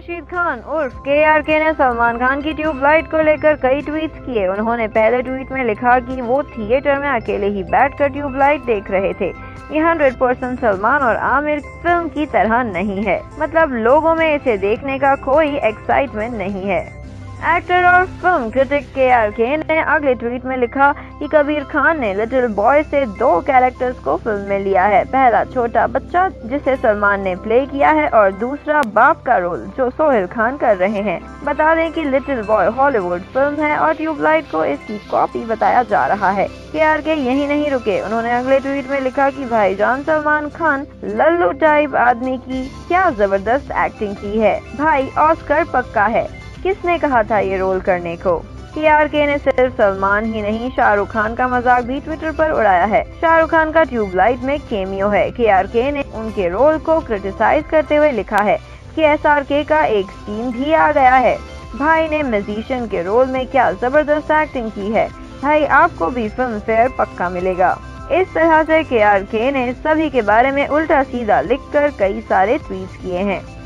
रशीद खान उर्फ KRK ने सलमान खान की ट्यूबलाइट को लेकर कई ट्वीट्स किए। उन्होंने पहले ट्वीट में लिखा कि वो थिएटर में अकेले ही बैठकर ट्यूबलाइट देख रहे थे। ये 100% सलमान और आमिर फिल्म की तरह नहीं है, मतलब लोगों में इसे देखने का कोई एक्साइटमेंट नहीं है। एक्टर और फिल्म क्रिटिक KRK ने अगले ट्वीट में लिखा कि कबीर खान ने लिटिल बॉय से 2 कैरेक्टर्स को फिल्म में लिया है। पहला छोटा बच्चा जिसे सलमान ने प्ले किया है और दूसरा बाप का रोल जो सोहेल खान कर रहे हैं। बता दें कि लिटिल बॉय हॉलीवुड फिल्म है और ट्यूबलाइट को इसकी कॉपी बताया जा रहा है। KRK यही नहीं रुके, उन्होंने अगले ट्वीट में लिखा कि भाईजान सलमान खान लल्लू टाइप आदमी की क्या जबरदस्त एक्टिंग की है, भाई ऑस्कर पक्का है। किसने कहा था ये रोल करने को? KRK ने सिर्फ सलमान ही नहीं शाहरुख खान का मजाक भी ट्विटर पर उड़ाया है। शाहरुख खान का ट्यूबलाइट में केमियो है। KRK ने उनके रोल को क्रिटिसाइज करते हुए लिखा है कि SRK का एक सीन भी आ गया है। भाई ने म्यूजिशियन के रोल में क्या जबरदस्त एक्टिंग की है, भाई आपको भी फिल्म फेयर पक्का मिलेगा। इस तरह से KRK ने सभी के बारे में उल्टा सीधा लिखकर कई सारे ट्वीट किए हैं।